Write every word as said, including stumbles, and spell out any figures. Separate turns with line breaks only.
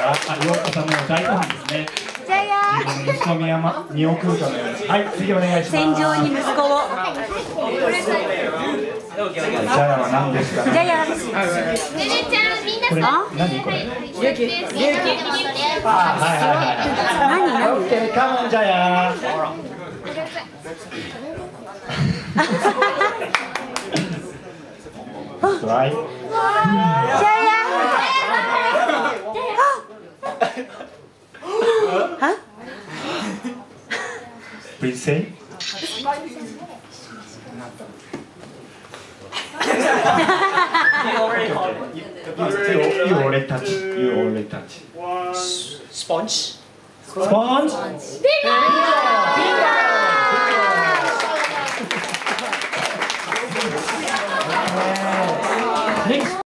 あ、陽子さんの大ファンですね。
ジャヤ
息子宮間二億空間のように。はい、次お願いします。
戦場に息子を。
ジャヤは何ですか。
ジャヤ。
ねねちゃん、みんな
これ
さ。
何これ。
ゆき。ゆき。
あ、はいはいはい。
何何。
オッケー、カモンジャヤ。はい。
ジャヤ。は
Please say. You already touch. You already touch.
Sponge.
Sponge.
Bingo!
Bingo!